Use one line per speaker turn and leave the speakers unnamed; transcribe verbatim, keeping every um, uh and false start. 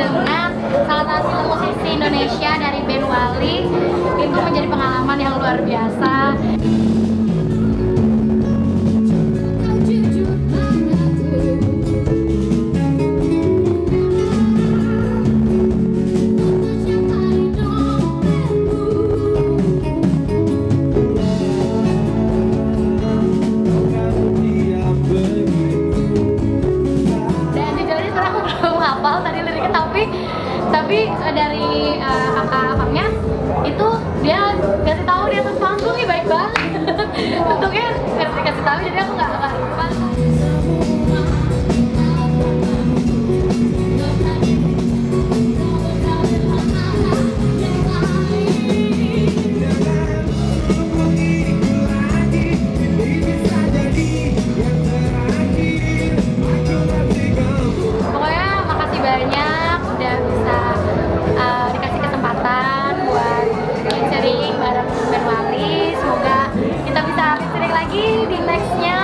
dengan salah satu musisi Indonesia dari band Wali. Itu menjadi pengalaman yang luar biasa. Tapi dari uh, kakak-kakaknya itu dia kasih tahu di atas panggung, nih baik banget. Untungnya karena dikasih tahu jadi aku nggak nggak lupa. Pokoknya makasih banyak udah bisa uh, dikasih kesempatan buat featuring bareng band Wali. Semoga kita bisa featuring lagi di nextnya.